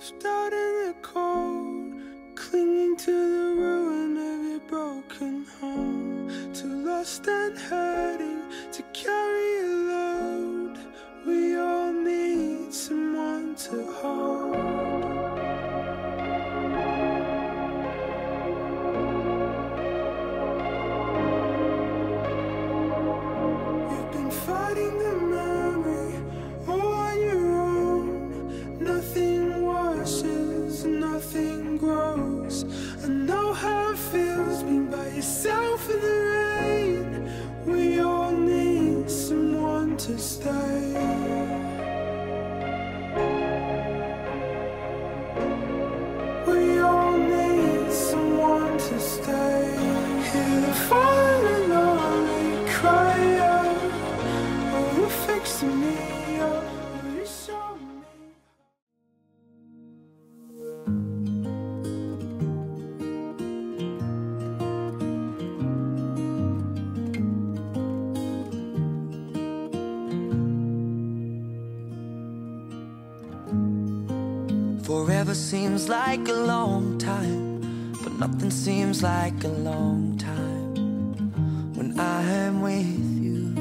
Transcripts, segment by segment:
left out in the cold, clinging to the ruin of your broken home. Too lost and hurting to carry a load. We all need someone to hold. You've been fighting the memory all on your own. Nothing washes, nothing grows. I know how it feels being by yourself in the rain. We all need someone to stay. We all need someone to stay. Hear the falling lonely cry out. Oh, you're fixing me up. Oh, you're showing me. Forever seems like a long time, but nothing seems like a long time when I'm with you.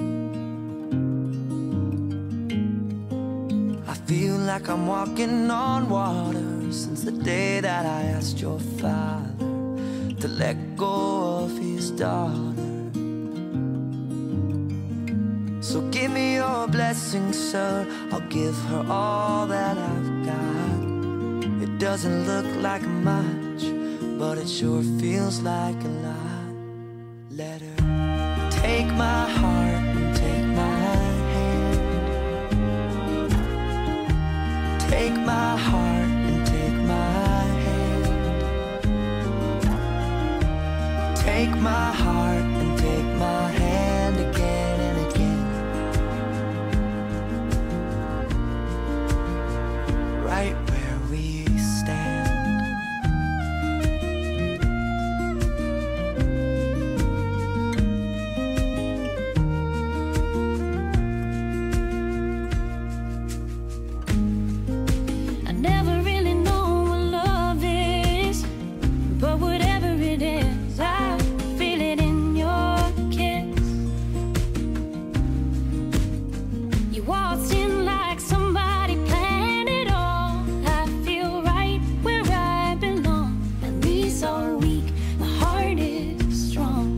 I feel like I'm walking on water since the day that I asked your father to let go of his daughter. So give me your blessing, sir. I'll give her all that I've got. It doesn't look like much, but it sure feels like a lot. Let her take my heart and take my hand. Take my heart and take my hand. Take my heart and take my hand again and again. Right where we stand. I never really know what love is, but whatever it is, I feel it in your kiss. You waltzed in like somebody planned it all. I feel right where I belong. My knees are weak, my heart is strong.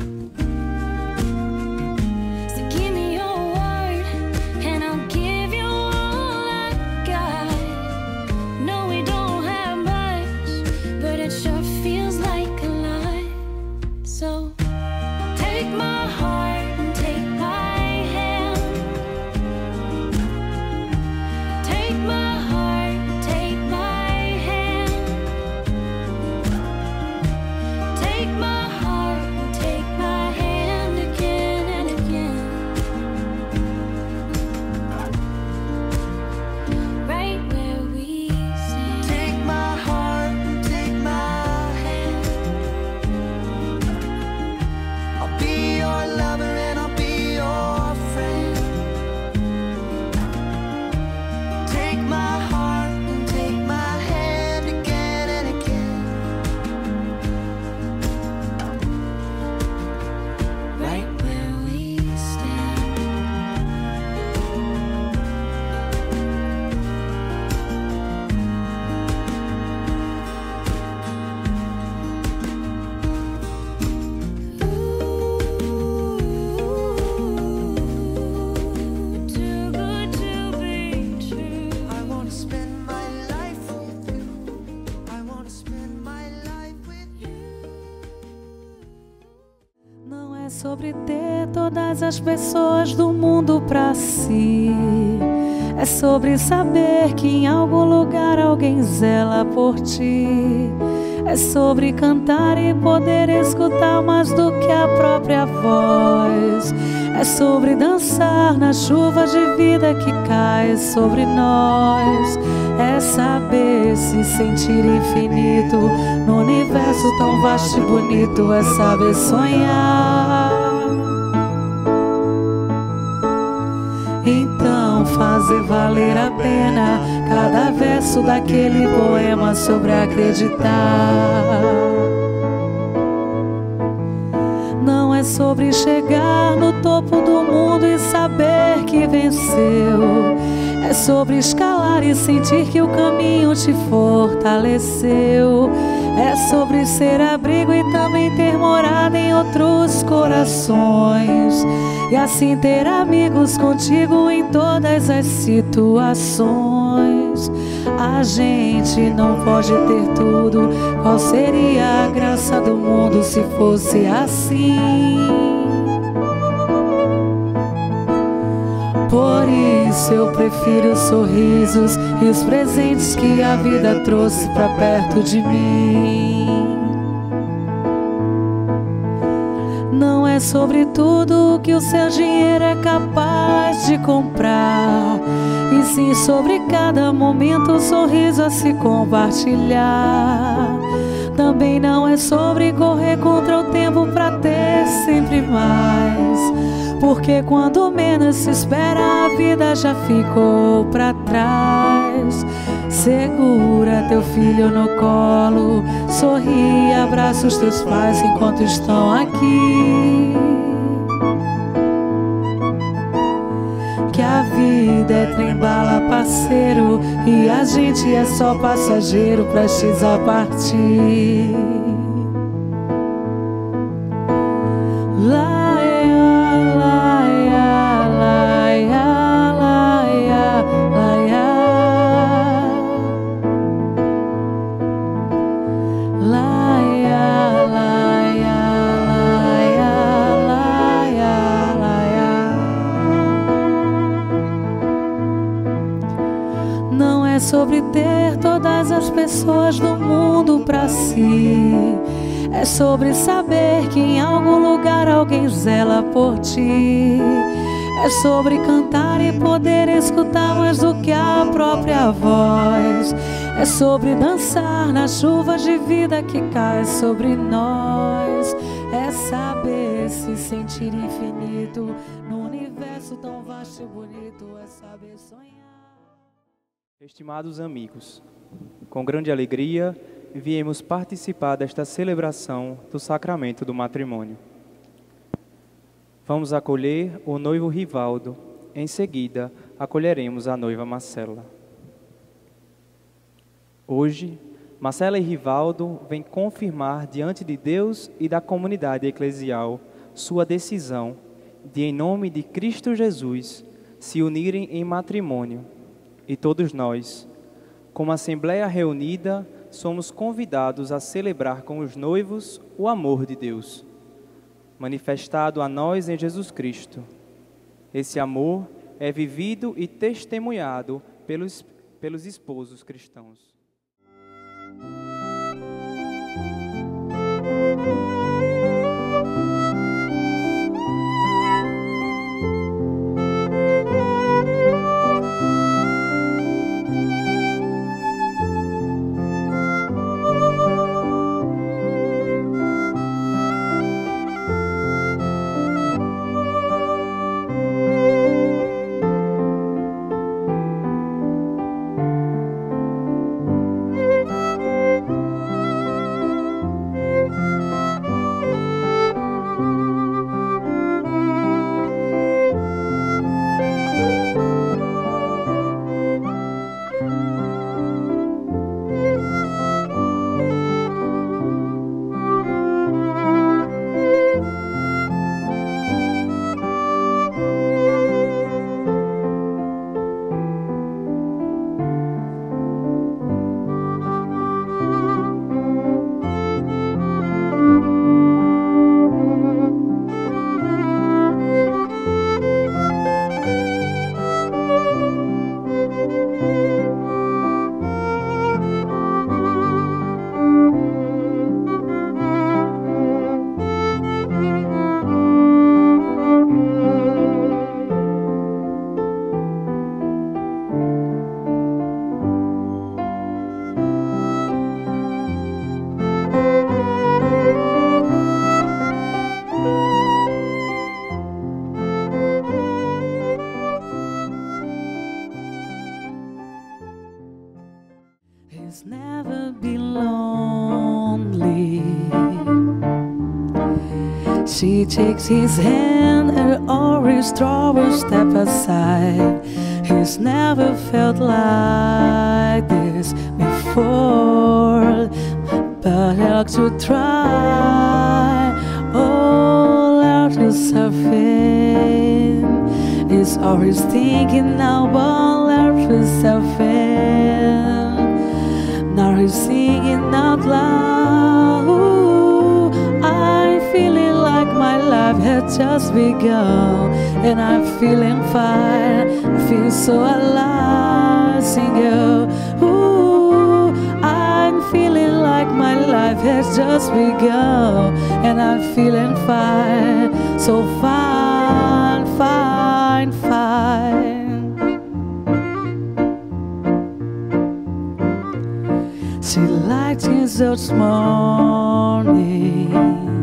So give me your word, and I'll give you all I got. No, we don't have much, but it sure feels like a lot. So take my heart and take my hand. Take my heart and take my hand. Take my heart and take my hand again and again. Right where we stand. Take my heart and take my hand. I'll be your lover and I'll be your friend. Take my heart and take my hand again and again. Right where we stand. Too good to be true. I wanna spend my life with you. I wanna spend my life with you. Não é sobre ter todas as pessoas do mundo pra si. É sobre saber que em algum lugar alguém zela por ti. É sobre cantar e poder escutar mais do que a própria voz. É sobre dançar na chuva de vida que cai sobre nós. É saber se sentir infinito no universo tão vasto e bonito. É saber sonhar. Então então fazer valer a pena cada verso daquele poema sobre acreditar. Não é sobre chegar no topo do mundo e saber que venceu. É sobre escalar e sentir que o caminho te fortaleceu. É sobre ser abrigo e também ter morada em outros corações. E assim ter amigos contigo em todas as situações. A gente não pode ter tudo. Qual seria a graça do mundo se fosse assim? Por isso eu prefiro os sorrisos e os presentes que a vida trouxe pra perto de mim. Não é sobre tudo que o seu dinheiro é capaz de comprar, e sim sobre cada momento, um sorriso a se compartilhar. Também não é sobre correr contra o tempo pra ter sempre mais, porque quando menos se espera a vida já ficou pra trás. Segura teu filho no colo, sorri e abraça os teus pais enquanto estão aqui. Que a vida é trem-bala, parceiro, e a gente é só passageiro prestes a partir. Sobre ter todas as pessoas do mundo pra si. É sobre saber que em algum lugar alguém zela por ti. É sobre cantar e poder escutar mais do que a própria voz. É sobre dançar na chuva de vida que cai sobre nós. É saber se sentir infinito no universo tão vasto e bonito. É saber sonhar. Estimados amigos, com grande alegria viemos participar desta celebração do sacramento do matrimônio. Vamos acolher o noivo Rivaldo, em seguida acolheremos a noiva Marcela. Hoje, Marcela e Rivaldo vêm confirmar diante de Deus e da comunidade eclesial sua decisão de, em nome de Cristo Jesus, se unirem em matrimônio. E todos nós, como Assembleia reunida, somos convidados a celebrar com os noivos o amor de Deus, manifestado a nós em Jesus Cristo. Esse amor é vivido e testemunhado pelos esposos cristãos. He's never been lonely. She takes his hand and always draws a step aside. He's never felt like this before, but I like to try. All out to surfing. He's always thinking now about life to surfing. Now he's singing out loud. I'm feeling like my life had just begun, and I'm feeling fine. I feel so alive, single. Ooh, I'm feeling like my life has just begun, and I'm feeling fine, so fine, fine, fine. She liked him this morning.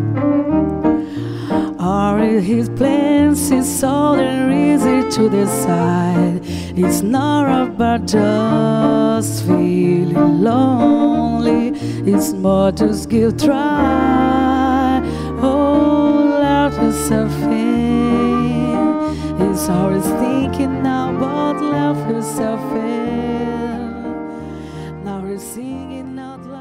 Are his plans is so easy to decide. It's not about just feeling lonely. It's more just give try. All out to surfing. He's always thinking now about love to surfing. Now he's singing out loud.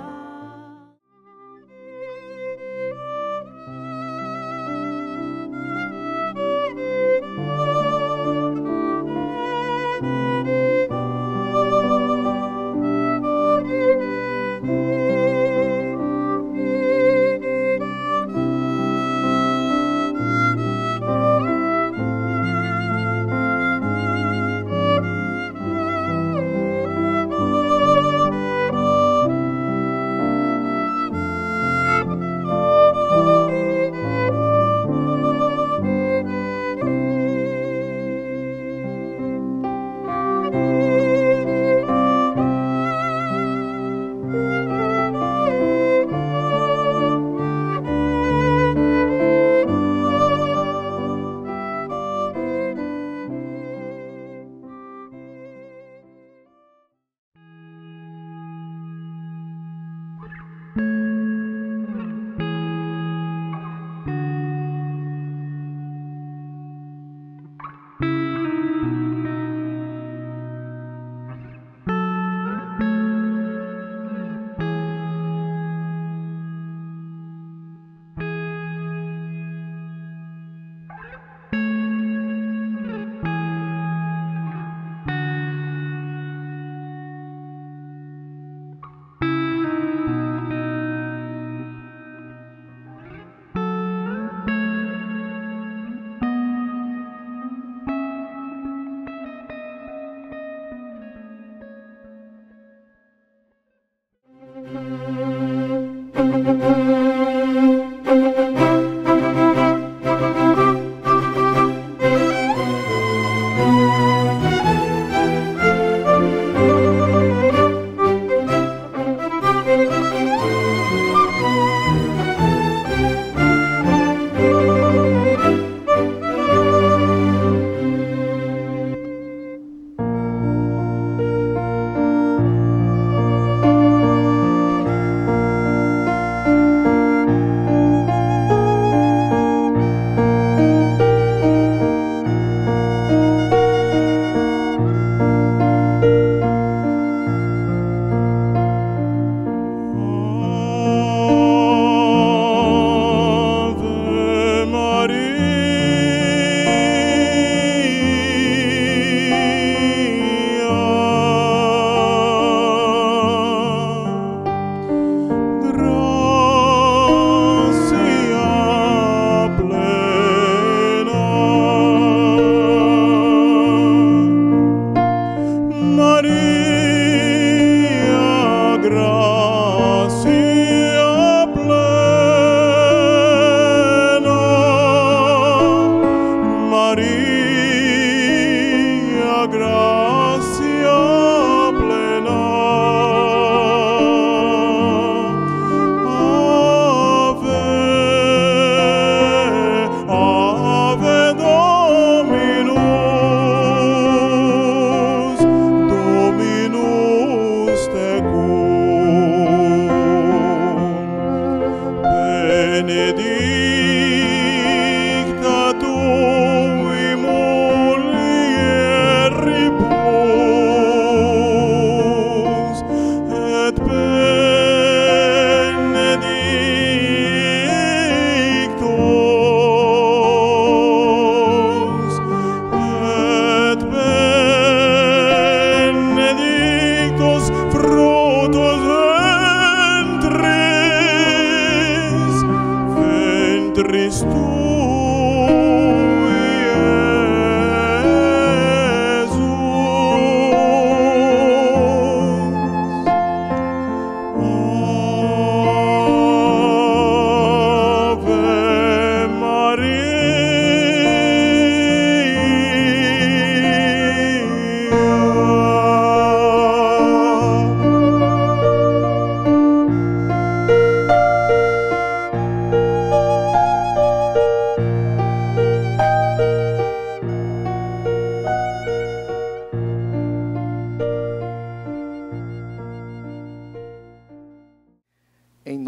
Dominus tecum.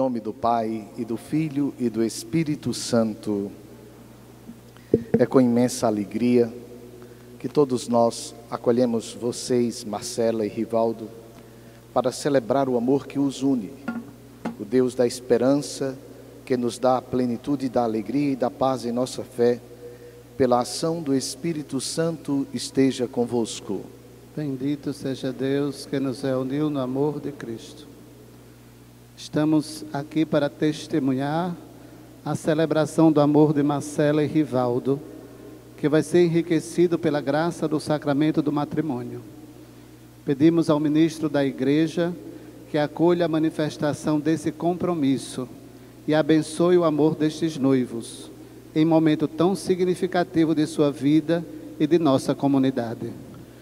nome do Pai, e do Filho, e do Espírito Santo. É com imensa alegria que todos nós acolhemos vocês, Marcela e Rivaldo, para celebrar o amor que os une, o Deus da esperança, que nos dá a plenitude da alegria e da paz em nossa fé, pela ação do Espírito Santo esteja convosco. Bendito seja Deus que nos reuniu no amor de Cristo. Estamos aqui para testemunhar a celebração do amor de Marcela e Rivaldo, que vai ser enriquecido pela graça do sacramento do matrimônio. Pedimos ao ministro da Igreja que acolha a manifestação desse compromisso e abençoe o amor destes noivos, em momento tão significativo de sua vida e de nossa comunidade.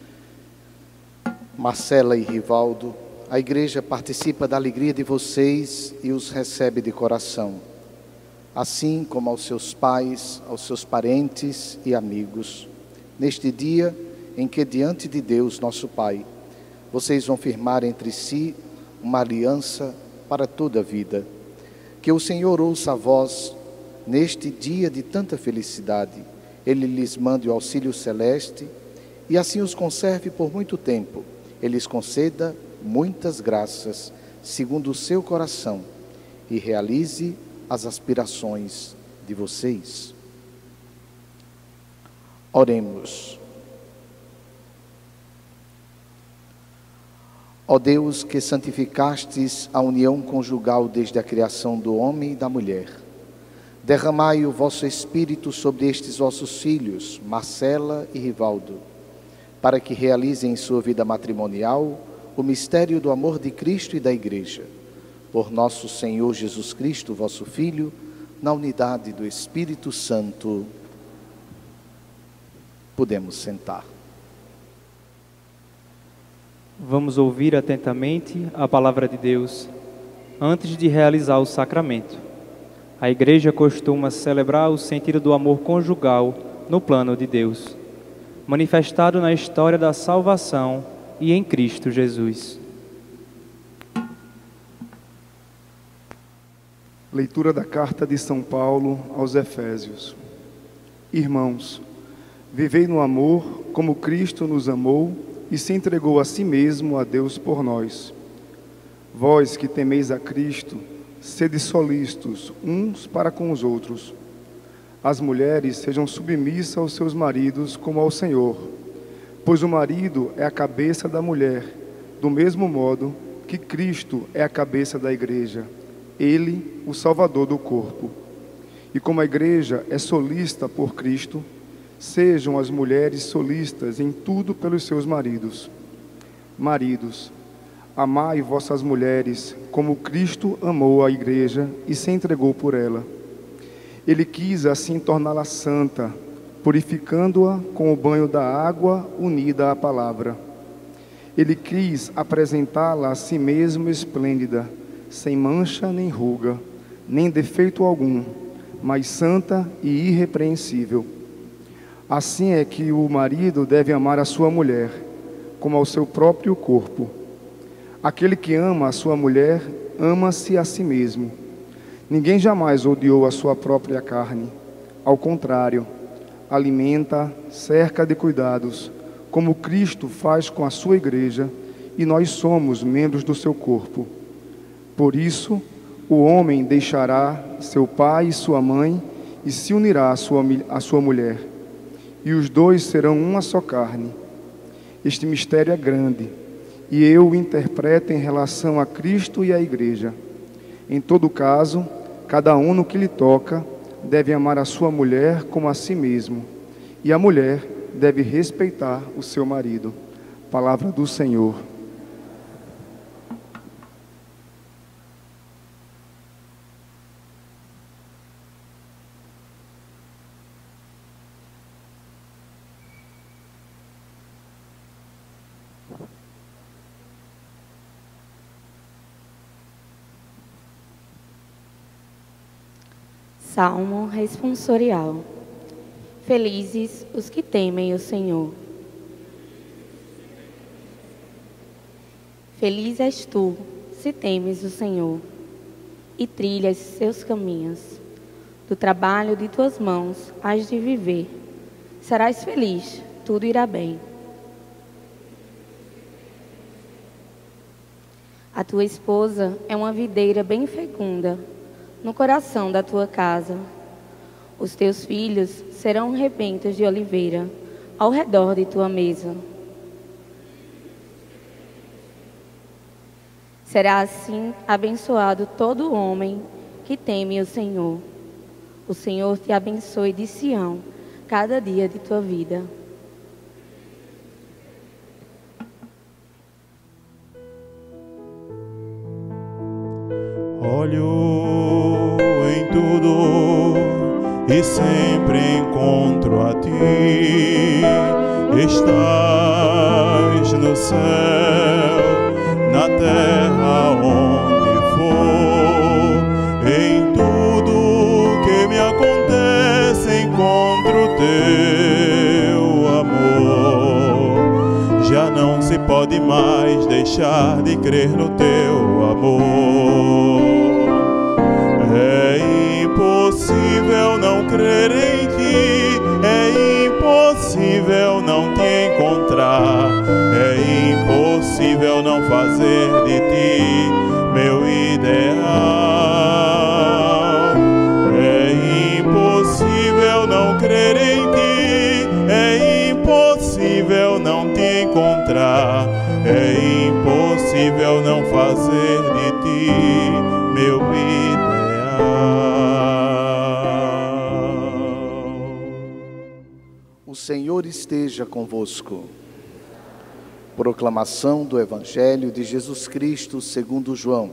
Marcela e Rivaldo, a Igreja participa da alegria de vocês e os recebe de coração, assim como aos seus pais, aos seus parentes e amigos, neste dia em que, diante de Deus, nosso Pai, vocês vão firmar entre si uma aliança para toda a vida. Que o Senhor ouça a voz neste dia de tanta felicidade. Ele lhes mande o auxílio celeste e assim os conserve por muito tempo. Ele lhes conceda muitas graças, segundo o seu coração, e realize as aspirações de vocês. Oremos. Ó Deus, que santificastes a união conjugal desde a criação do homem e da mulher, derramai o vosso Espírito sobre estes vossos filhos, Marcela e Rivaldo, para que realizem em sua vida matrimonial o mistério do amor de Cristo e da Igreja. Por nosso Senhor Jesus Cristo, vosso Filho, na unidade do Espírito Santo. Podemos sentar. Vamos ouvir atentamente a palavra de Deus antes de realizar o sacramento. A Igreja costuma celebrar o sentido do amor conjugal no plano de Deus, manifestado na história da salvação e em Cristo Jesus. Leitura da carta de São Paulo aos Efésios. Irmãos, vivei no amor como Cristo nos amou e se entregou a si mesmo a Deus por nós. Vós que temeis a Cristo, sede solícitos uns para com os outros. As mulheres sejam submissas aos seus maridos como ao Senhor, pois o marido é a cabeça da mulher, do mesmo modo que Cristo é a cabeça da Igreja, Ele, o Salvador do corpo. E como a Igreja é solícita por Cristo, sejam as mulheres solícitas em tudo pelos seus maridos. Maridos, amai vossas mulheres como Cristo amou a Igreja e se entregou por ela. Ele quis assim torná-la santa, purificando-a com o banho da água unida à palavra. Ele quis apresentá-la a si mesmo esplêndida, sem mancha nem ruga, nem defeito algum, mas santa e irrepreensível. Assim é que o marido deve amar a sua mulher, como ao seu próprio corpo. Aquele que ama a sua mulher, ama-se a si mesmo. Ninguém jamais odiou a sua própria carne. Ao contrário, alimenta, cerca de cuidados, como Cristo faz com a sua Igreja, e nós somos membros do seu corpo. Por isso, o homem deixará seu pai e sua mãe e se unirá à sua mulher, e os dois serão uma só carne. Este mistério é grande, e eu o interpreto em relação a Cristo e à Igreja. Em todo caso, cada um no que lhe toca deve amar a sua mulher como a si mesmo, e a mulher deve respeitar o seu marido. Palavra do Senhor. Salmo responsorial. Felizes os que temem o Senhor. Feliz és tu, se temes o Senhor. e trilhas seus caminhos. Do trabalho de tuas mãos hás de viver. Serás feliz, tudo irá bem. A tua esposa é uma videira bem fecunda no coração da tua casa. Os teus filhos serão rebentos de oliveira ao redor de tua mesa. Será assim abençoado todo homem que teme o Senhor. O Senhor te abençoe de Sião cada dia de tua vida. Olho em tudo e sempre encontro a ti. Estás no céu, na terra onde for. Em tudo que me acontece encontro teu amor. Já não se pode mais deixar de crer no teu amor. É impossível não crer em ti, é impossível não te encontrar, é impossível não fazer de ti meu ideal. É impossível não crer em ti, é impossível não te encontrar, é impossível não fazer de ti meu ideal. O Senhor esteja convosco. Proclamação do Evangelho de Jesus Cristo segundo João.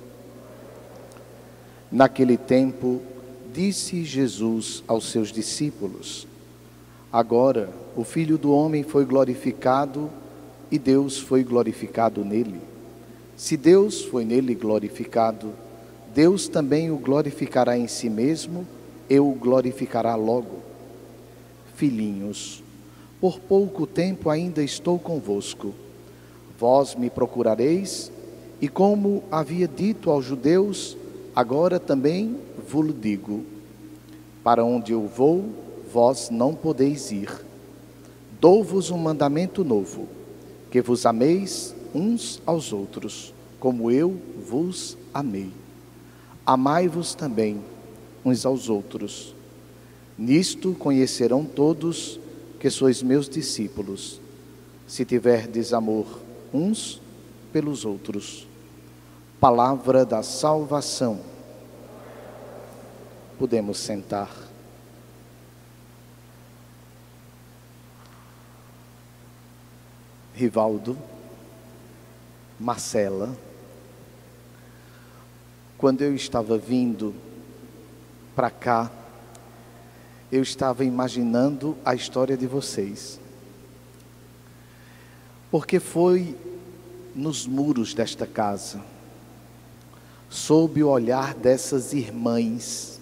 Naquele tempo, disse Jesus aos seus discípulos: agora o Filho do Homem foi glorificado e Deus foi glorificado nele. Se Deus foi nele glorificado, Deus também o glorificará em si mesmo e o glorificará logo. Filhinhos, por pouco tempo ainda estou convosco. Vós me procurareis, e como havia dito aos judeus, agora também vos digo: para onde eu vou, vós não podeis ir. Dou-vos um mandamento novo, que vos ameis uns aos outros, como eu vos amei. Amai-vos também uns aos outros. Nisto conhecerão todos que sois meus discípulos, se tiverdes amor uns pelos outros. Palavra da salvação. Podemos sentar. Rivaldo, Marcela, quando eu estava vindo para cá, eu estava imaginando a história de vocês. Porque foi nos muros desta casa, sob o olhar dessas irmãs,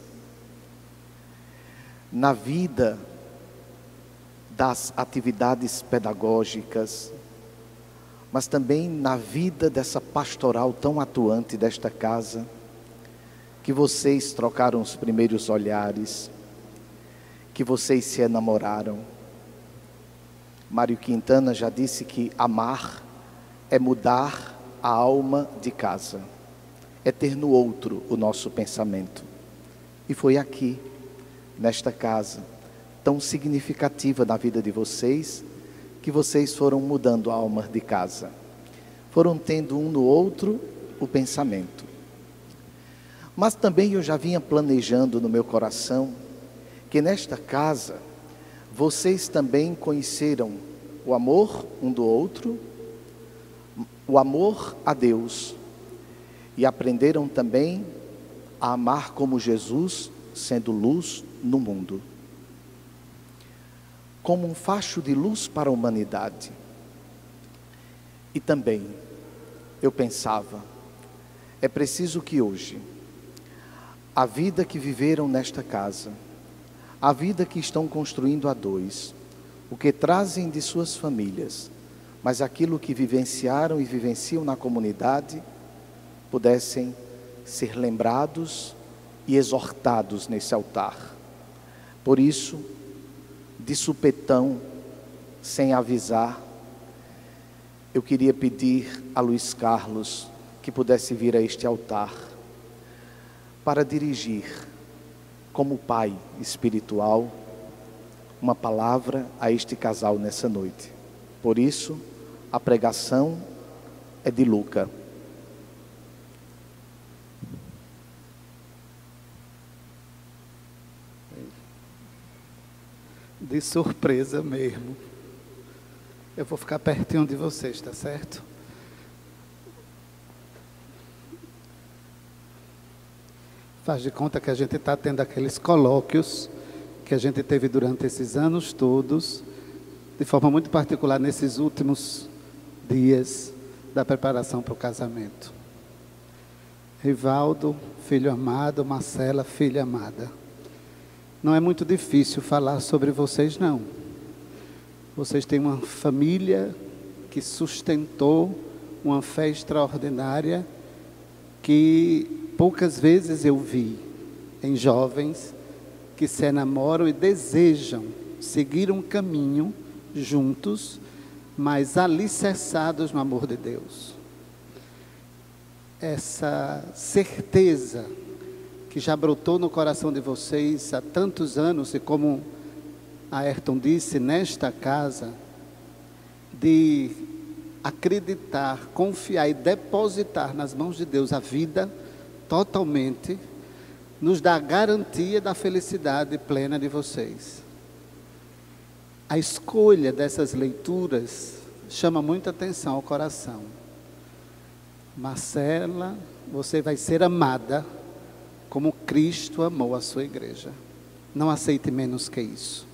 na vida das atividades pedagógicas, mas também na vida dessa pastoral tão atuante desta casa, que vocês trocaram os primeiros olhares, que vocês se enamoraram. Mário Quintana já disse que amar é mudar a alma de casa, é ter no outro o nosso pensamento. E foi aqui, nesta casa, tão significativa na vida de vocês, que vocês foram mudando a alma de casa. Foram tendo um no outro o pensamento. Mas também eu já vinha planejando no meu coração que nesta casa vocês também conheceram o amor um do outro, o amor a Deus, e aprenderam também a amar como Jesus, sendo luz no mundo, como um facho de luz para a humanidade. E também eu pensava, é preciso que hoje a vida que viveram nesta casa, a vida que estão construindo a dois, o que trazem de suas famílias, mas aquilo que vivenciaram e vivenciam na comunidade, pudessem ser lembrados e exortados nesse altar. Por isso, de supetão, sem avisar, eu queria pedir a Luiz Carlos que pudesse vir a este altar para dirigir, como pai espiritual, uma palavra a este casal nessa noite. Por isso, a pregação é de Luca. De surpresa mesmo. Eu vou ficar pertinho de vocês, tá certo? Faz de conta que a gente está tendo aqueles colóquios que a gente teve durante esses anos todos, de forma muito particular nesses últimos dias da preparação para o casamento. Rivaldo, filho amado, Marcela, filha amada. Não é muito difícil falar sobre vocês, não. Vocês têm uma família que sustentou uma fé extraordinária que poucas vezes eu vi em jovens que se enamoram e desejam seguir um caminho juntos, mas alicerçados no amor de Deus. Essa certeza que já brotou no coração de vocês há tantos anos, e como a Ayrton disse, nesta casa, de acreditar, confiar e depositar nas mãos de Deus a vida totalmente, nos dá a garantia da felicidade plena de vocês. A escolha dessas leituras chama muita atenção ao coração. Marcela, você vai ser amada como Cristo amou a sua igreja. Não aceite menos que isso.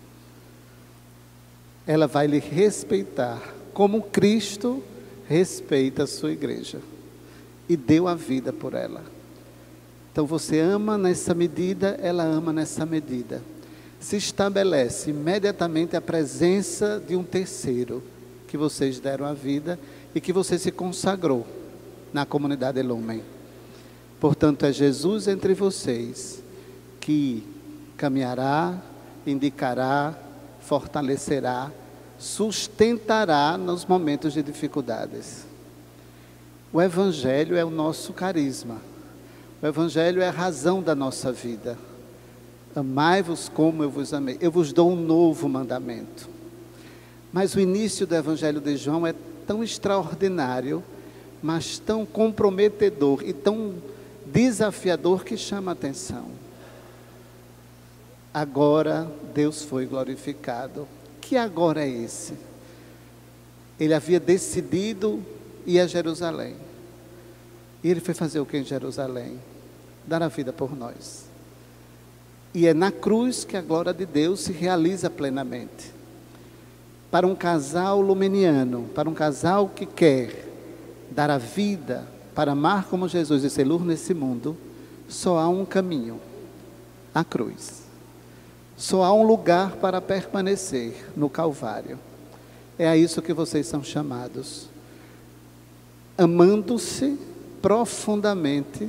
Ela vai lhe respeitar como Cristo respeita a sua igreja e deu a vida por ela. Então você ama nessa medida, ela ama nessa medida. Se estabelece imediatamente a presença de um terceiro que vocês deram a vida e que você se consagrou na comunidade Lumen. Portanto, é Jesus entre vocês que caminhará, indicará, fortalecerá, sustentará nos momentos de dificuldades. O Evangelho é o nosso carisma. O Evangelho é a razão da nossa vida. Amai-vos como eu vos amei. Eu vos dou um novo mandamento. Mas o início do Evangelho de João é tão extraordinário, mas tão comprometedor e tão desafiador que chama a atenção. Agora Deus foi glorificado. Que agora é esse? Ele havia decidido ir a Jerusalém. E ele foi fazer o que em Jerusalém? Dar a vida por nós. E é na cruz que a glória de Deus se realiza plenamente. Para um casal lumeniano, para um casal que quer dar a vida para amar como Jesus e ser luz nesse mundo, só há um caminho, a cruz. Só há um lugar para permanecer, no Calvário. É a isso que vocês são chamados. Amando-se profundamente,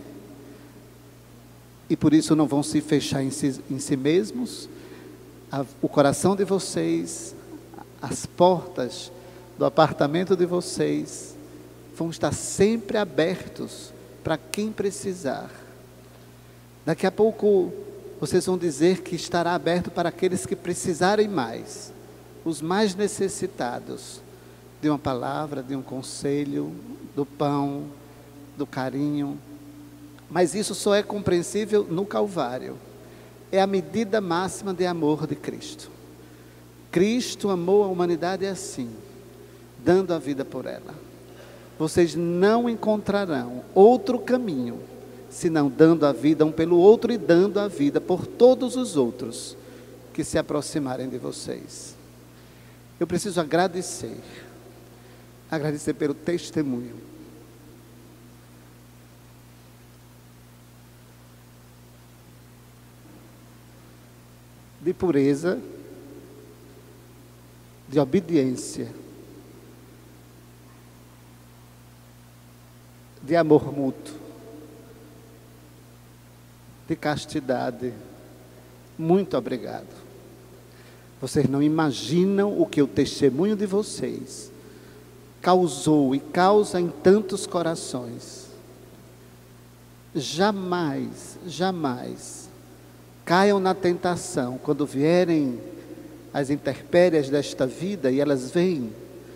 e por isso não vão se fechar em si mesmos. O coração de vocês, as portas do apartamento de vocês vão estar sempre abertos para quem precisar. Daqui a pouco vocês vão dizer que estará aberto para aqueles que precisarem mais, os mais necessitados de uma palavra, de um conselho, do pão, do carinho. Mas isso só é compreensível no Calvário. É a medida máxima de amor de Cristo. Cristo amou a humanidade assim, dando a vida por ela. Vocês não encontrarão outro caminho, senão dando a vida um pelo outro e dando a vida por todos os outros que se aproximarem de vocês. Eu preciso agradecer pelo testemunho. De pureza, de obediência, de amor mútuo, de castidade. Muito obrigado. Vocês não imaginam o que o testemunho de vocês causou e causa em tantos corações. Jamais, jamais caiam na tentação, quando vierem as intempéries desta vida e elas vêm,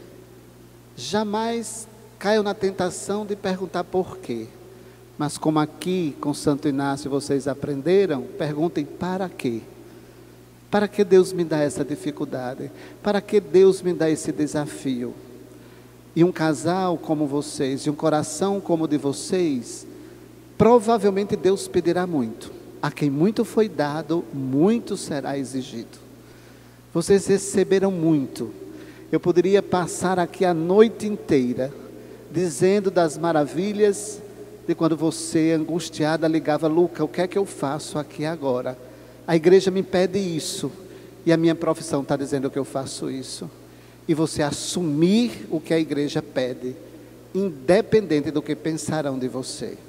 jamais caiam na tentação de perguntar por quê. Mas como aqui com Santo Inácio vocês aprenderam, perguntem para quê? Para que Deus me dá essa dificuldade? Para que Deus me dá esse desafio? E um casal como vocês, e um coração como o de vocês, provavelmente Deus pedirá muito. A quem muito foi dado, muito será exigido. Vocês receberam muito. Eu poderia passar aqui a noite inteira dizendo das maravilhas de quando você, angustiada, ligava: Luca, o que é que eu faço aqui agora? A igreja me pede isso, e a minha profissão está dizendo que eu faço isso. E você assumir o que a igreja pede, independente do que pensarão de você.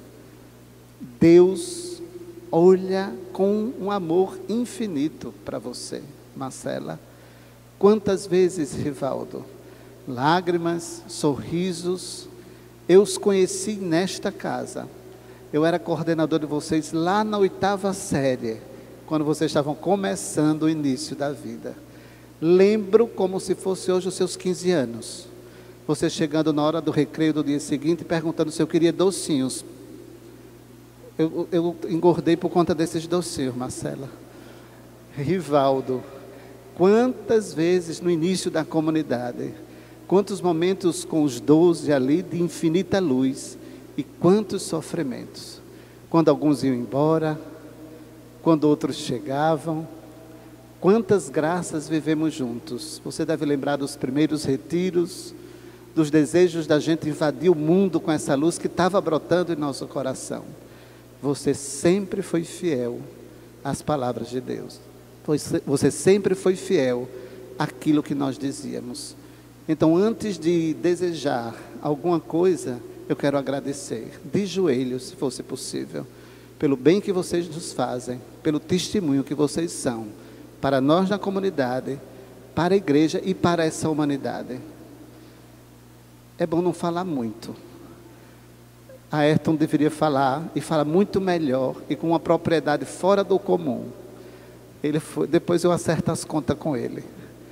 Deus olha com um amor infinito para você, Marcela. Quantas vezes, Rivaldo, lágrimas, sorrisos, eu os conheci nesta casa. Eu era coordenador de vocês lá na 8ª série, quando vocês estavam começando o início da vida. Lembro como se fosse hoje os seus 15 anos. Você chegando na hora do recreio do dia seguinte, perguntando se eu queria docinhos. Eu engordei por conta desses docinhos, Marcela. Rivaldo, quantas vezes no início da comunidade, quantos momentos com os 12 ali de infinita luz, e quantos sofrimentos. Quando alguns iam embora, quando outros chegavam, quantas graças vivemos juntos. Você deve lembrar dos primeiros retiros, dos desejos da gente invadir o mundo com essa luz que estava brotando em nosso coração. Você sempre foi fiel às palavras de Deus. Você sempre foi fiel àquilo que nós dizíamos. Então, antes de desejar alguma coisa, eu quero agradecer, de joelhos, se fosse possível, pelo bem que vocês nos fazem, pelo testemunho que vocês são, para nós na comunidade, para a igreja e para essa humanidade. É bom não falar muito. A Ayrton deveria falar, e fala muito melhor, e com uma propriedade fora do comum. Depois eu acerto as contas com ele.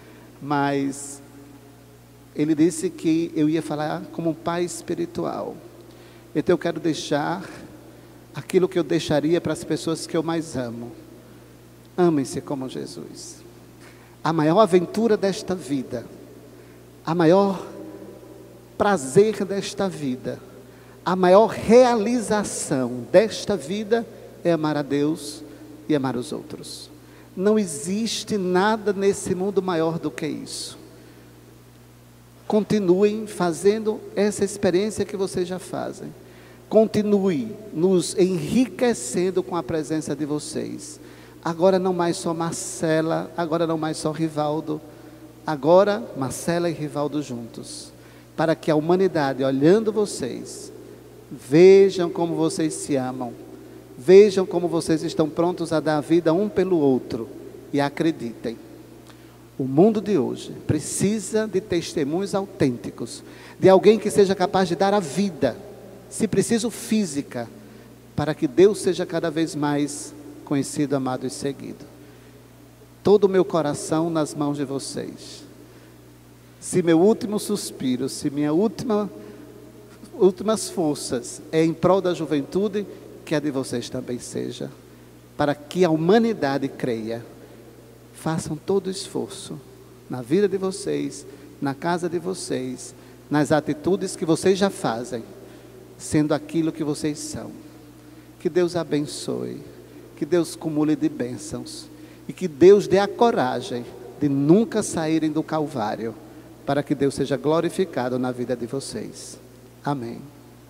Mas ele disse que eu ia falar como um pai espiritual. Então eu quero deixar aquilo que eu deixaria para as pessoas que eu mais amo. Amem-se como Jesus. A maior aventura desta vida, a maior prazer desta vida, a maior realização desta vida é amar a Deus e amar os outros. Não existe nada nesse mundo maior do que isso. Continuem fazendo essa experiência que vocês já fazem. Continue nos enriquecendo com a presença de vocês. Agora não mais só Marcela, agora não mais só Rivaldo, agora Marcela e Rivaldo juntos. Para que a humanidade, olhando vocês, vejam como vocês se amam. Vejam como vocês estão prontos a dar a vida um pelo outro. E acreditem. O mundo de hoje precisa de testemunhos autênticos, de alguém que seja capaz de dar a vida, se preciso física, para que Deus seja cada vez mais conhecido, amado e seguido. Todo o meu coração nas mãos de vocês. Se meu último suspiro, se minha últimas forças é em prol da juventude, que a de vocês também seja, para que a humanidade creia. Façam todo o esforço na vida de vocês, na casa de vocês, nas atitudes que vocês já fazem, sendo aquilo que vocês são. Que Deus abençoe, que Deus cumule de bênçãos e que Deus dê a coragem de nunca saírem do Calvário, para que Deus seja glorificado na vida de vocês. Amém.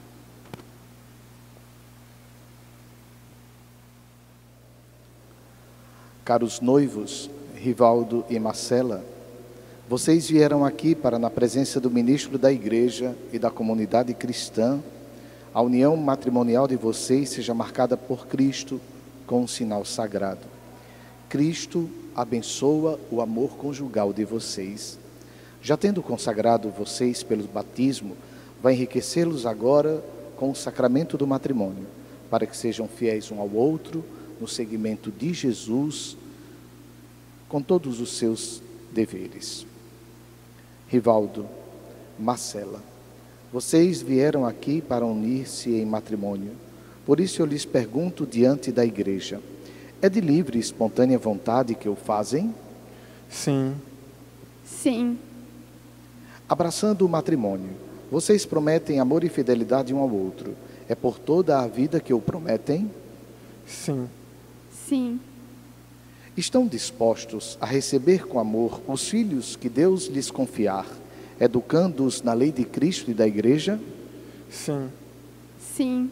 Caros noivos, Rivaldo e Marcela, vocês vieram aqui para, na presença do ministro da igreja e da comunidade cristã, a união matrimonial de vocês seja marcada por Cristo, com um sinal sagrado. Cristo abençoa o amor conjugal de vocês. Já tendo consagrado vocês pelo batismo, vai enriquecê-los agora com o sacramento do matrimônio, para que sejam fiéis um ao outro no seguimento de Jesus, com todos os seus deveres. Rivaldo, Marcela, vocês vieram aqui para unir-se em matrimônio. Por isso eu lhes pergunto diante da igreja: é de livre e espontânea vontade que o fazem? Sim. Sim. Abraçando o matrimônio, vocês prometem amor e fidelidade um ao outro. É por toda a vida que o prometem? Sim. Sim. Estão dispostos a receber com amor os filhos que Deus lhes confiar, educando-os na lei de Cristo e da Igreja? Sim. Sim.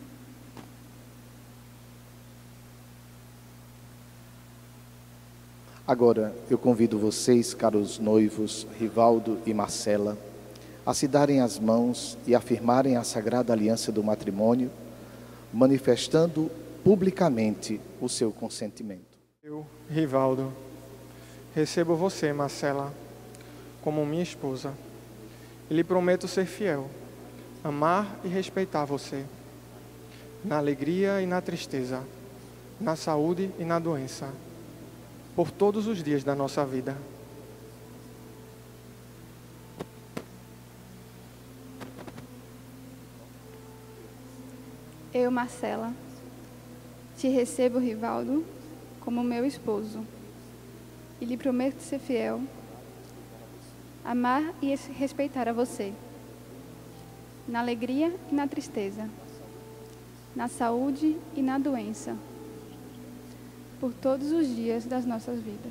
Agora, eu convido vocês, caros noivos, Rivaldo e Marcela, a se darem as mãos e afirmarem a sagrada aliança do matrimônio, manifestando publicamente o seu consentimento. Eu, Rivaldo, recebo você, Marcela, como minha esposa, e lhe prometo ser fiel, amar e respeitar você, na alegria e na tristeza, na saúde e na doença, por todos os dias da nossa vida. Eu, Marcela, te recebo, Rivaldo, como meu esposo, e lhe prometo ser fiel, amar e respeitar a você, na alegria e na tristeza, na saúde e na doença, por todos os dias das nossas vidas.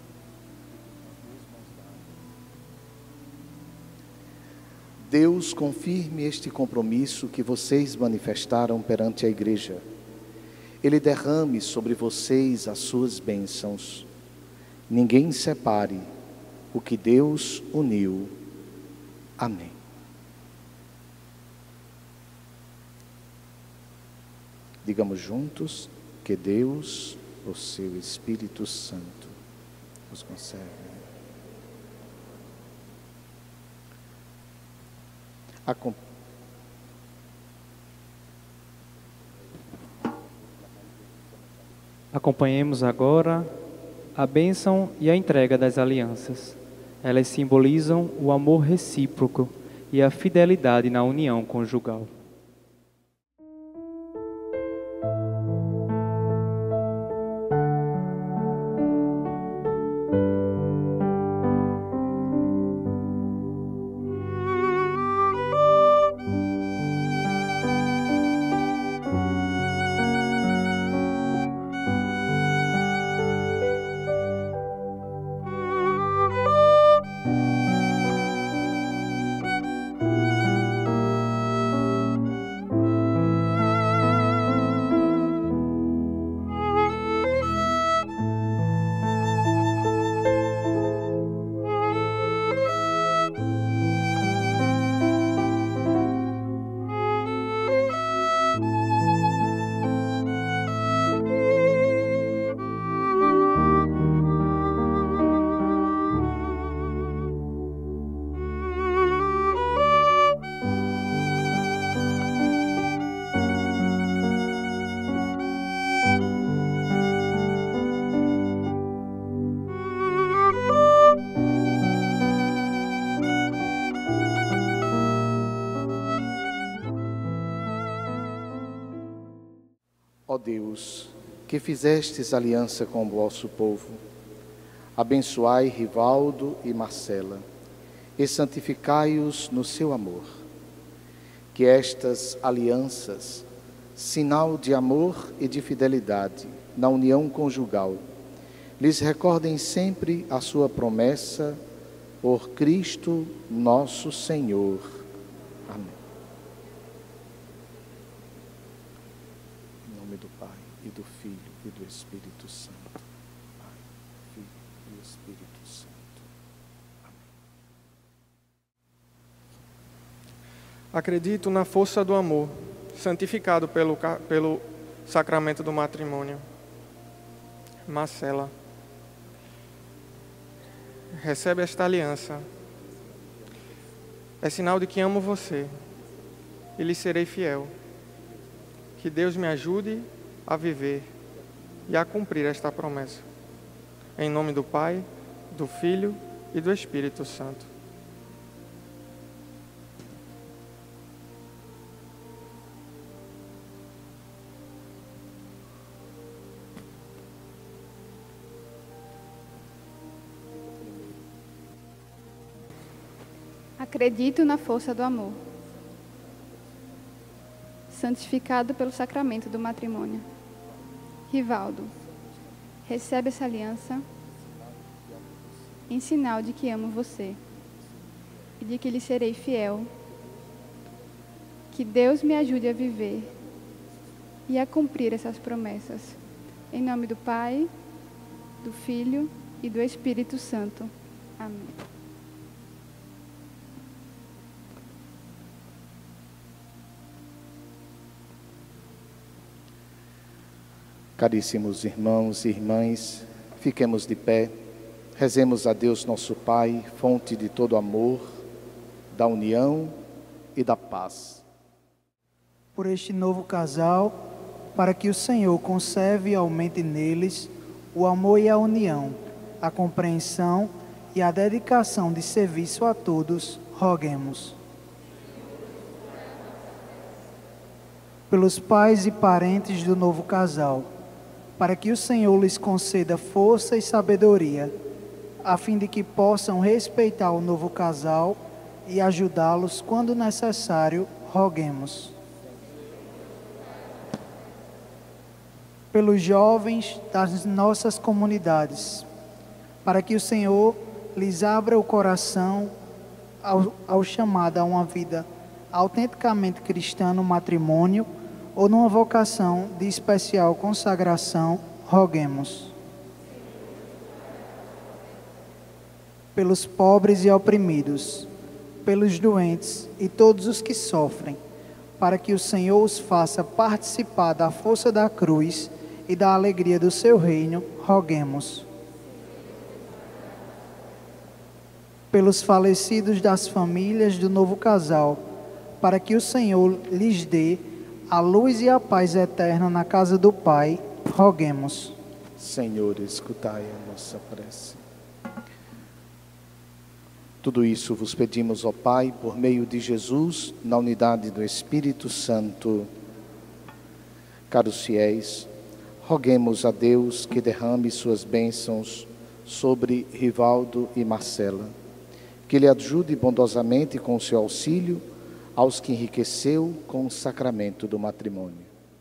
Deus confirme este compromisso que vocês manifestaram perante a igreja. Ele derrame sobre vocês as suas bênçãos. Ninguém separe o que Deus uniu. Amém. Digamos juntos: que Deus, o seu Espírito Santo, os conserve. Acompanhemos agora a bênção e a entrega das alianças. Elas simbolizam o amor recíproco e a fidelidade na união conjugal. Ó Deus, que fizestes aliança com o vosso povo, abençoai Rivaldo e Marcela e santificai-os no seu amor. Que estas alianças, sinal de amor e de fidelidade na união conjugal, lhes recordem sempre a sua promessa por Cristo nosso Senhor. Amém. Em nome do Pai, e do Filho, e do Espírito Santo. Pai, Filho e Espírito Santo. Amém. Acredito na força do amor, santificado pelo sacramento do matrimônio. Marcela, recebe esta aliança. É sinal de que amo você e lhe serei fiel. Que Deus me ajude a viver e a cumprir esta promessa. Em nome do Pai, do Filho e do Espírito Santo. Acredito na força do amor, santificado pelo sacramento do matrimônio. Rivaldo, recebe essa aliança em sinal de que amo você e de que lhe serei fiel. Que Deus me ajude a viver e a cumprir essas promessas. Em nome do Pai, do Filho e do Espírito Santo. Amém. Caríssimos irmãos e irmãs, fiquemos de pé, rezemos a Deus nosso Pai, fonte de todo amor, da união e da paz. Por este novo casal, para que o Senhor conserve e aumente neles o amor e a união, a compreensão e a dedicação de serviço a todos, roguemos. Pelos pais e parentes do novo casal, para que o Senhor lhes conceda força e sabedoria, a fim de que possam respeitar o novo casal e ajudá-los quando necessário, roguemos. Pelos jovens das nossas comunidades, para que o Senhor lhes abra o coração ao chamado a uma vida autenticamente cristã no matrimônio, ou numa vocação de especial consagração, roguemos. Pelos pobres e oprimidos, pelos doentes e todos os que sofrem, para que o Senhor os faça participar da força da cruz e da alegria do seu reino, roguemos. Pelos falecidos das famílias do novo casal, para que o Senhor lhes dê a luz e a paz eterna na casa do Pai, roguemos. Senhor, escutai a nossa prece. Tudo isso vos pedimos, ó Pai, por meio de Jesus, na unidade do Espírito Santo. Caros fiéis, roguemos a Deus que derrame suas bênçãos sobre Rivaldo e Marcela, que lhe ajude bondosamente com o seu auxílio aos que enriqueceu com o sacramento do matrimônio.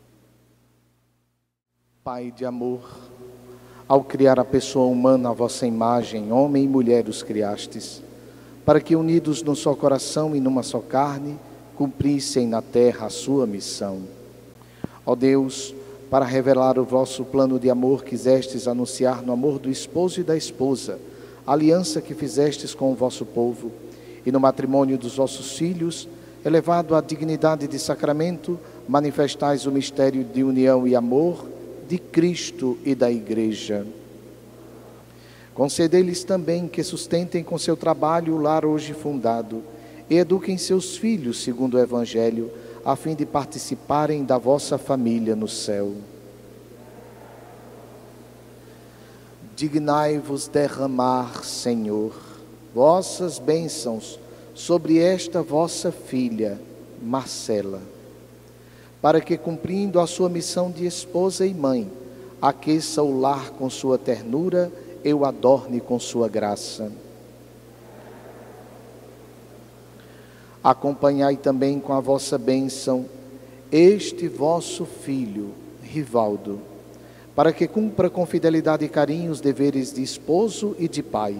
Pai de amor, ao criar a pessoa humana à vossa imagem, homem e mulher os criastes, para que unidos num só coração e numa só carne, cumprissem na terra a sua missão. Ó Deus, para revelar o vosso plano de amor, quisestes anunciar no amor do esposo e da esposa, a aliança que fizestes com o vosso povo, e no matrimônio dos vossos filhos, elevado à dignidade de sacramento, manifestais o mistério de união e amor de Cristo e da Igreja. Concedei-lhes também que sustentem com seu trabalho o lar hoje fundado e eduquem seus filhos segundo o Evangelho, a fim de participarem da vossa família no céu. Dignai-vos derramar, Senhor, vossas bênçãos sobre esta vossa filha, Marcela, para que, cumprindo a sua missão de esposa e mãe, aqueça o lar com sua ternura e o adorne com sua graça. Acompanhai também com a vossa bênção este vosso filho, Rivaldo, para que cumpra com fidelidade e carinho os deveres de esposo e de pai.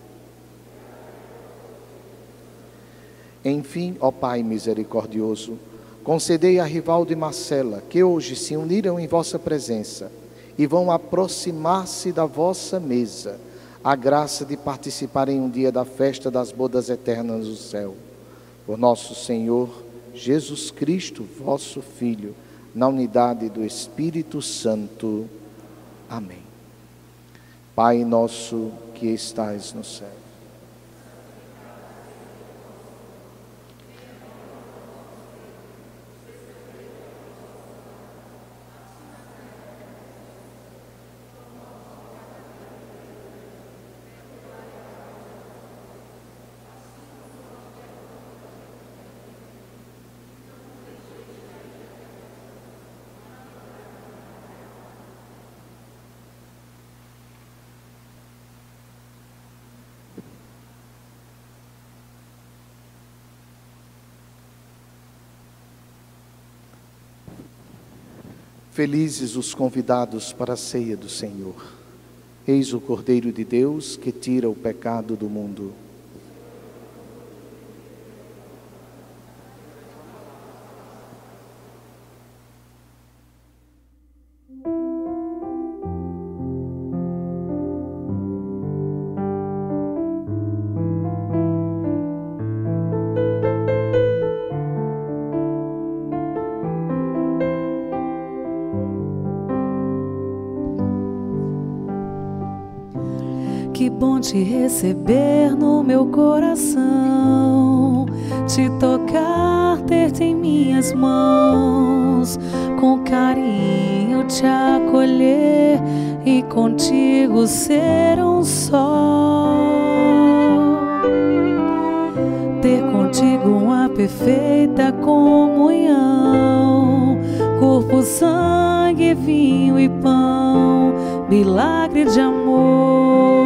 Enfim, ó Pai misericordioso, concedei a Rivaldo e Marcela, que hoje se uniram em vossa presença e vão aproximar-se da vossa mesa, a graça de participarem um dia da festa das bodas eternas do céu. Por nosso Senhor Jesus Cristo, vosso Filho, na unidade do Espírito Santo. Amém. Pai nosso que estais no céu. Felizes os convidados para a ceia do Senhor. Eis o Cordeiro de Deus que tira o pecado do mundo. Que bom te receber no meu coração, te tocar, ter-te em minhas mãos, com carinho te acolher e contigo ser um só. Ter contigo uma perfeita comunhão, corpo, sangue, vinho e pão, milagre de amor,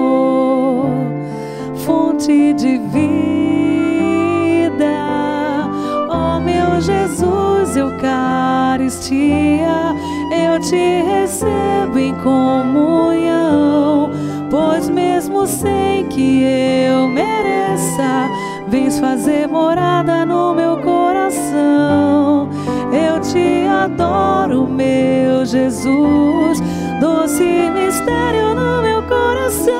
fonte de vida. Ó meu Jesus, Eucaristia, eu te recebo em comunhão, pois mesmo sem que eu mereça, vens fazer morada no meu coração. Eu te adoro, meu Jesus, doce mistério no meu coração.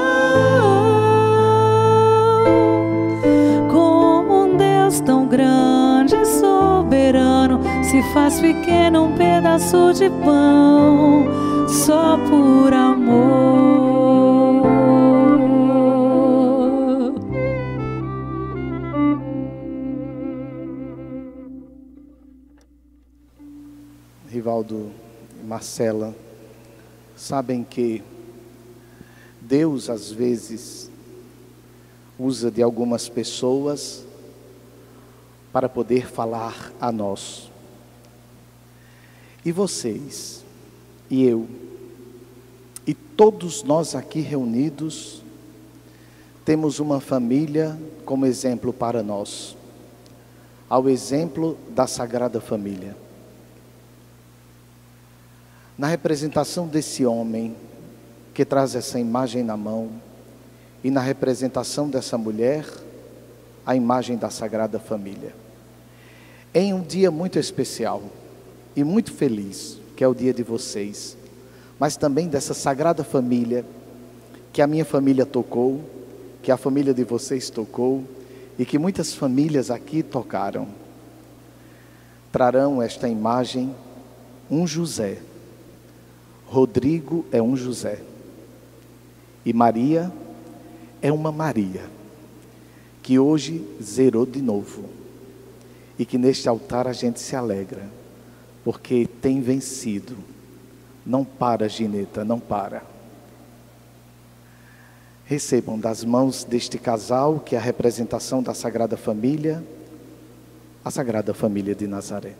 Como um Deus tão grande e soberano se faz pequeno um pedaço de pão, só por amor. Rivaldo e Marcela sabem que Deus às vezes usa de algumas pessoas para poder falar a nós. E vocês, e eu, e todos nós aqui reunidos, temos uma família como exemplo para nós, ao exemplo da Sagrada Família. Na representação desse homem que traz essa imagem na mão, e na representação dessa mulher, a imagem da Sagrada Família. Em um dia muito especial e muito feliz, que é o dia de vocês, mas também dessa Sagrada Família, que a minha família tocou, que a família de vocês tocou, e que muitas famílias aqui tocaram, trarão esta imagem, um José. Rodrigo é um José, e Maria é uma Maria, que hoje zerou de novo, e que neste altar a gente se alegra, porque tem vencido. Não para, Gineta, não para. Recebam das mãos deste casal, que é a representação da Sagrada Família, a Sagrada Família de Nazaré.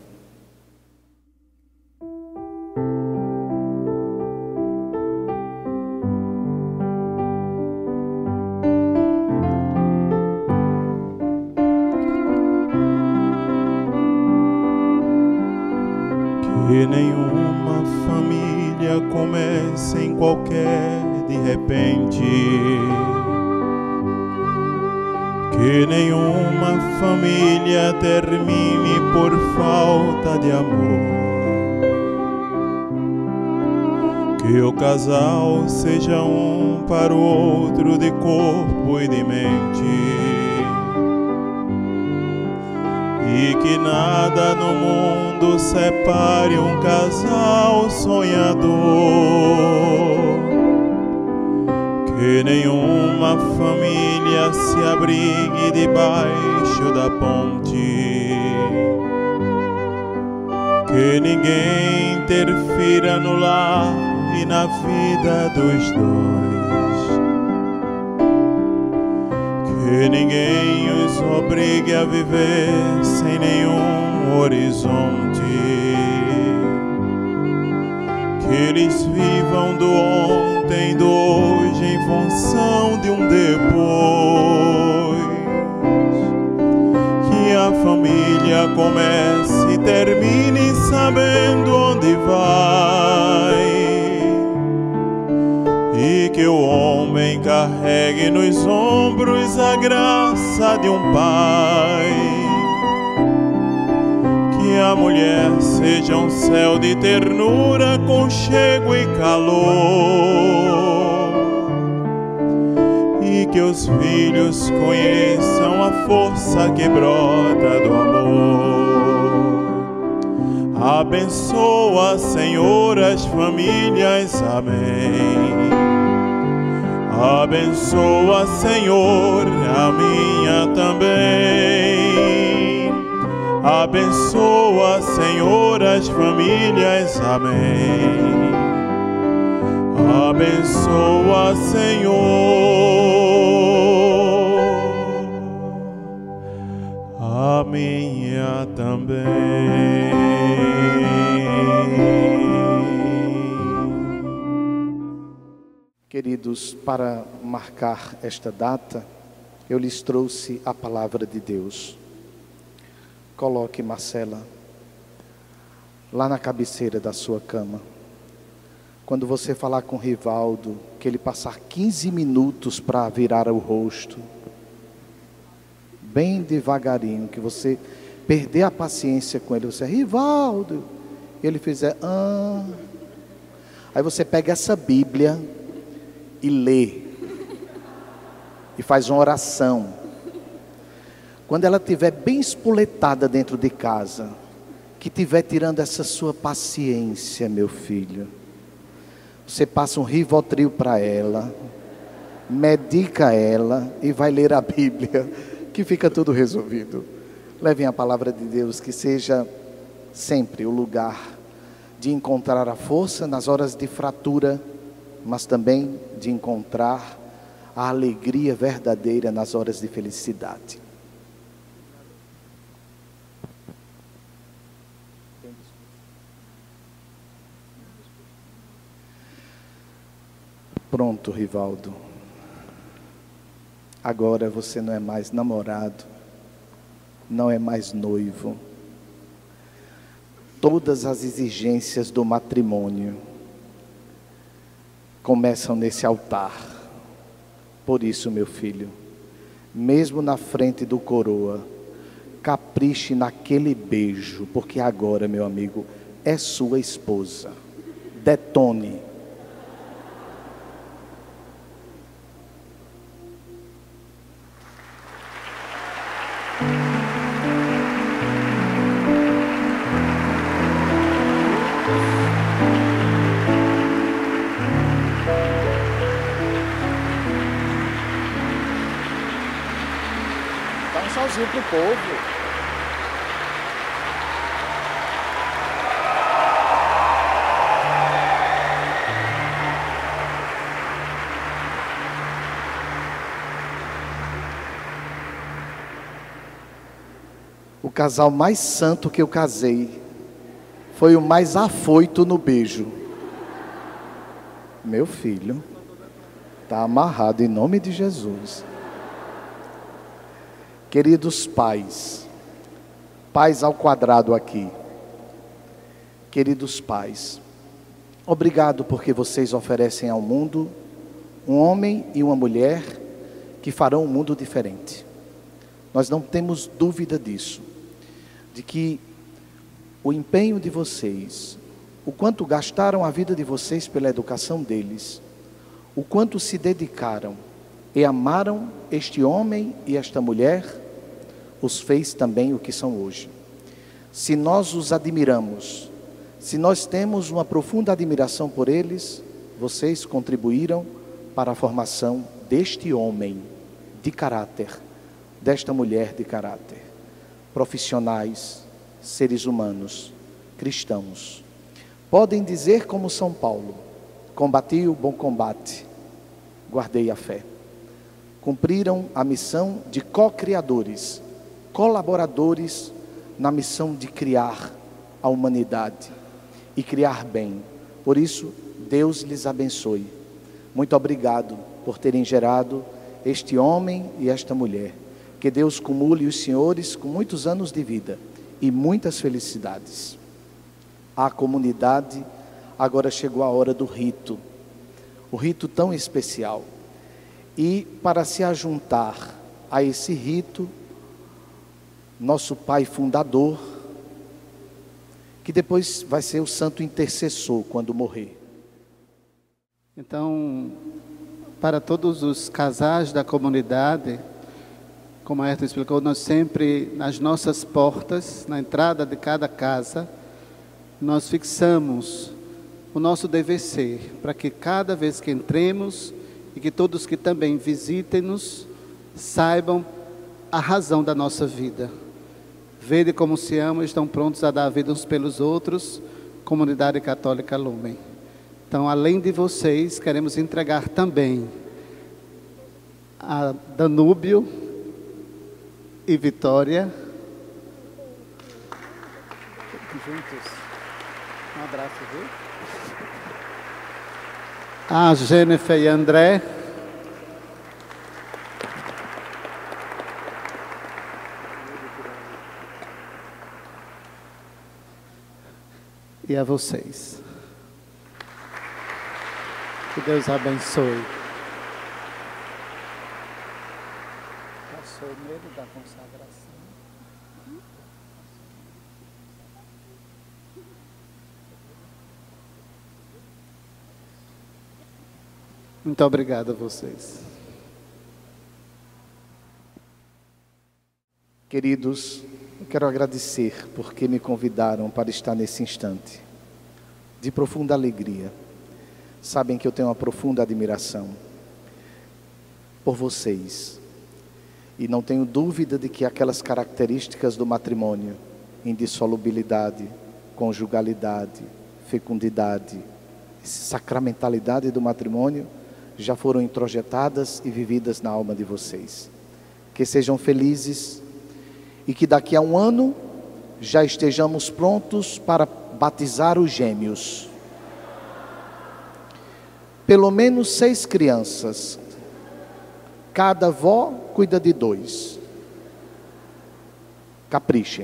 Que nenhuma família comece em qualquer de repente, que nenhuma família termine por falta de amor, que o casal seja um para o outro de corpo e de mente, e que nada no mundo separe um casal sonhador. Que nenhuma família se abrigue debaixo da ponte, que ninguém interfira no lar e na vida dos dois, que ninguém os obrigue a viver sem nenhum horizonte, que eles vivam do ontem, do hoje em função de um depois, que a família comece e termine sabendo onde vai, e que o homem carregue nos ombros a graça de um pai, que a mulher seja um céu de ternura, conchego e calor, e que os filhos conheçam a força que brota do amor. Abençoa, Senhor, as famílias, amém. Abençoa, Senhor, a minha também. Abençoa, Senhor, as famílias, amém. Abençoa, Senhor, a minha também. Queridos, para marcar esta data, eu lhes trouxe a palavra de Deus. Coloque, Marcela, lá na cabeceira da sua cama. Quando você falar com o Rivaldo, que ele passar 15 minutos para virar o rosto, bem devagarinho, que você perder a paciência com ele, você, Rivaldo, e ele fizer, aí você pega essa Bíblia e lê, e faz uma oração. Quando ela estiver bem espoletada dentro de casa, que estiver tirando essa sua paciência, meu filho, você passa um Rivotril para ela, medica ela e vai ler a Bíblia, que fica tudo resolvido. Levem a palavra de Deus, que seja sempre o lugar de encontrar a força nas horas de fratura, mas também de encontrar a alegria verdadeira nas horas de felicidade. Pronto, Rivaldo. Agora você não é mais namorado, não é mais noivo. Todas as exigências do matrimônio começam nesse altar. Por isso, meu filho, mesmo na frente do coroa, capriche naquele beijo, porque agora, meu amigo, é sua esposa. Detone. Sozinho pro povo. O casal mais santo que eu casei foi o mais afoito no beijo. Meu filho está amarrado em nome de Jesus. Queridos pais, pais ao quadrado aqui, queridos pais, obrigado porque vocês oferecem ao mundo um homem e uma mulher que farão um mundo diferente. Nós não temos dúvida disso, de que o empenho de vocês, o quanto gastaram a vida de vocês pela educação deles, o quanto se dedicaram e amaram este homem e esta mulher, os fez também o que são hoje. Se nós os admiramos, se nós temos uma profunda admiração por eles, vocês contribuíram para a formação deste homem de caráter, desta mulher de caráter. Profissionais, seres humanos, cristãos. Podem dizer como São Paulo: combati o bom combate, guardei a fé. Cumpriram a missão de co-criadores, colaboradores na missão de criar a humanidade e criar bem. Por isso, Deus lhes abençoe. Muito obrigado por terem gerado este homem e esta mulher. Que Deus cumule os senhores com muitos anos de vida e muitas felicidades. A comunidade, agora chegou a hora do rito, o rito tão especial. E para se ajuntar a esse rito, nosso pai fundador, que depois vai ser o santo intercessor quando morrer. Então, para todos os casais da comunidade, como a Herta explicou, nós sempre, nas nossas portas, na entrada de cada casa, nós fixamos o nosso dever ser, para que cada vez que entremos, e que todos que também visitem-nos, saibam a razão da nossa vida. Vede como se amam, estão prontos a dar a vida uns pelos outros, Comunidade Católica Lumen. Então, além de vocês, queremos entregar também a Danúbio e Vitória. Juntos. Um abraço, viu? A Jennifer e André. E a vocês. Que Deus abençoe. Passou o medo da consagração. Muito obrigado a vocês. Queridos, eu quero agradecer porque me convidaram para estar nesse instante de profunda alegria. Sabem que eu tenho uma profunda admiração por vocês e não tenho dúvida de que aquelas características do matrimônio, indissolubilidade, conjugalidade, fecundidade, sacramentalidade do matrimônio, já foram introjetadas e vividas na alma de vocês. Que sejam felizes e que daqui a um ano já estejamos prontos para batizar os gêmeos. Pelo menos 6 crianças. Cada avó cuida de 2. Caprichem.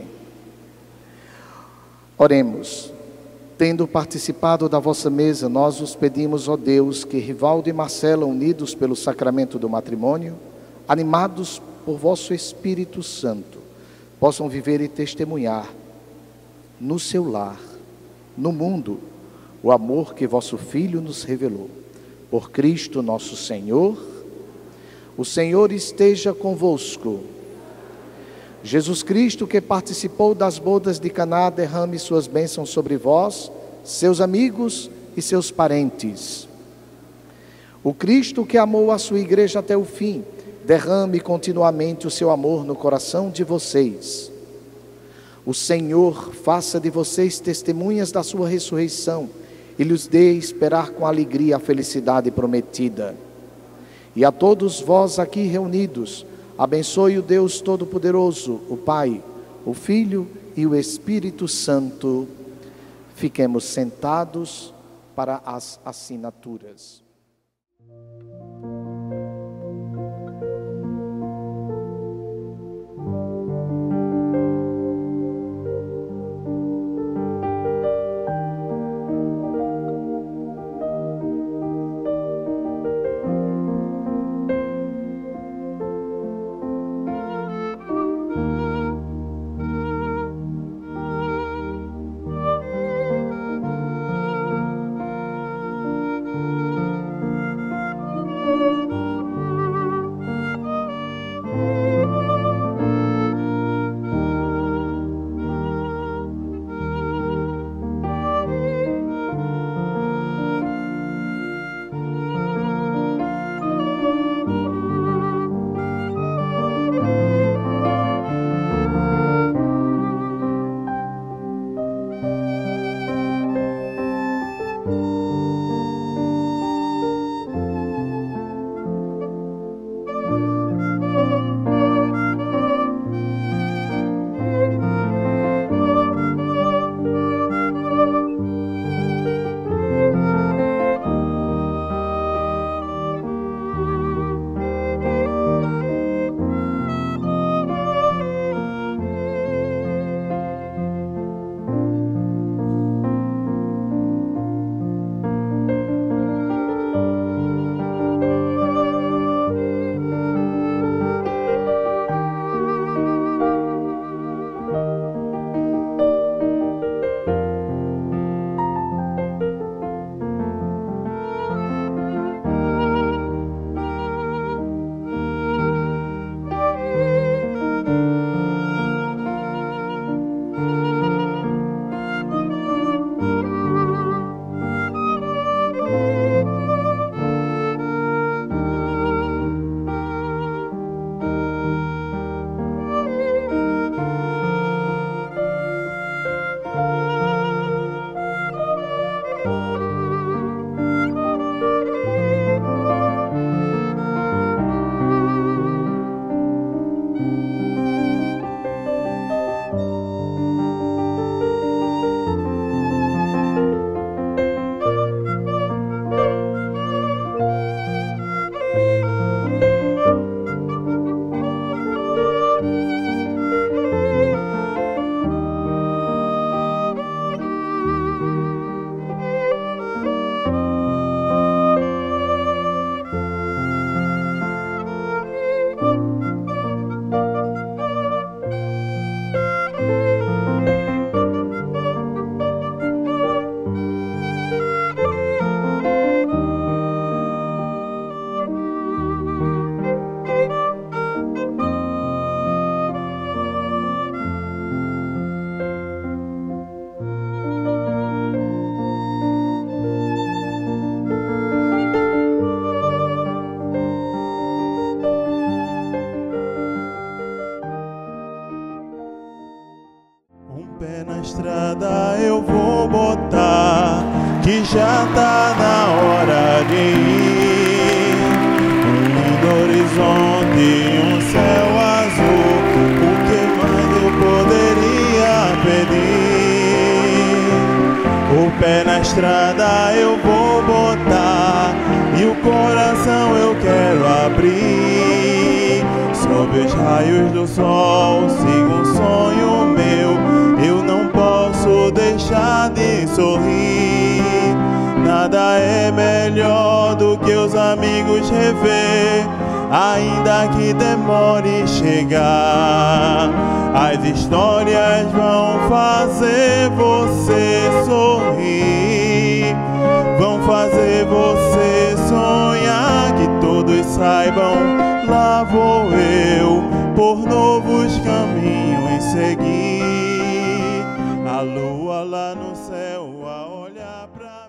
Oremos. Tendo participado da vossa mesa, nós os pedimos, ó Deus, que Rivaldo e Marcela, unidos pelo sacramento do matrimônio, animados por vosso Espírito Santo, possam viver e testemunhar no seu lar, no mundo, o amor que vosso Filho nos revelou. Por Cristo nosso Senhor, o Senhor esteja convosco. Jesus Cristo, que participou das bodas de Caná, derrame suas bênçãos sobre vós, seus amigos e seus parentes. O Cristo, que amou a sua igreja até o fim, derrame continuamente o seu amor no coração de vocês. O Senhor faça de vocês testemunhas da sua ressurreição e lhes dê esperar com alegria a felicidade prometida. E a todos vós aqui reunidos, abençoe o Deus Todo-Poderoso, o Pai, o Filho e o Espírito Santo. Fiquemos sentados para as assinaturas. Pé na estrada eu vou botar, que já tá na hora de ir. Um lindo horizonte, um céu azul, o que mais eu poderia pedir? O pé na estrada eu vou botar, e o coração eu quero abrir. Sob os raios do sol, sigo um sonho meu, eu não posso deixar de sorrir. Nada é melhor do que os amigos rever, ainda que demore chegar. As histórias vão fazer você sorrir, vão fazer você sonhar, que todos saibam, lá vou eu por novos caminhos seguir. A lua lá no céu a olhar pra